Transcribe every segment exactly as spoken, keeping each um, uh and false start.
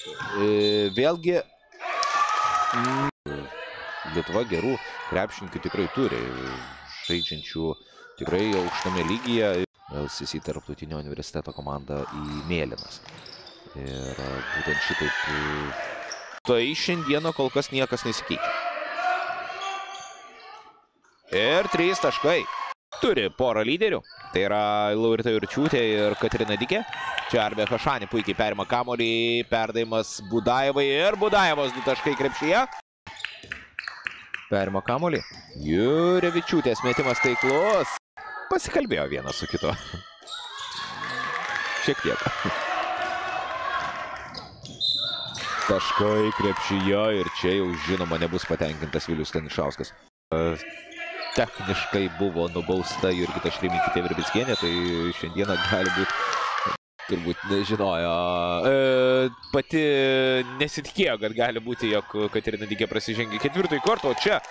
Vėlgi, Lietuva gerų krepšininkų tikrai turi, žaidžiančių tikrai aukštame lygyje. L C C tarptautinio universiteto komanda į mėlynas. Ir būtent šitaip, tai šiandieną kol kas niekas nesikeičia. Ir trys taškai. Turi porą lyderių. Tai yra Laurita Jurčiūtė ir Katerina Dikė. Čia Arbė Hašani puikiai perima kamuolį. Perdavimas Budajevai ir Budajevos du taškai krepšyje. Perima kamuolį. Jurevičiūtės metimas taiklus. Pasikalbėjo vienas su kitu. Šiek tiek. Taškai krepšyje ir čia jau žinoma nebus patenkintas Vilius Stanišauskas. Techniškai buvo nubausta Jurgita Šreiminkytė Virbickienė, tai šiandieną gali būti, turbūt nežinojo. E, pati nesitikėjo, kad gali būti, jog Katerina Dikė prasižengė ketvirtąjį kartą, o čia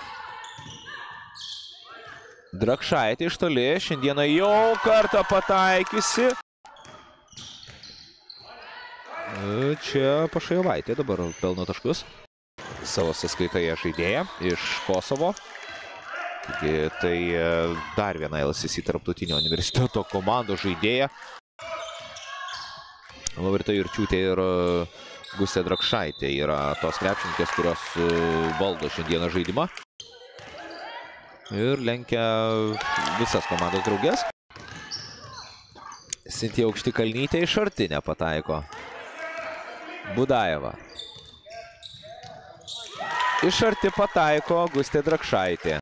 Drakšaitė iš toli, šiandieną jau kartą pataikiusi. E, čia Pašajovaitė dabar pelno taškus. Savo sąskaitoje žaidėja iš Kosovo. Taigi, tai dar viena L C C tarptautinio universiteto komandos žaidėja. Laurita Jurčiūtė ir Gustė Drakšaitė yra tos krepšininkės, kurios valdo šiandieną žaidimą. Ir lenkia visas komandos draugės. Sintija Aukštikalnytė iš arti nepataiko. Budajeva. Iš arti pataiko Gustė Drakšaitė.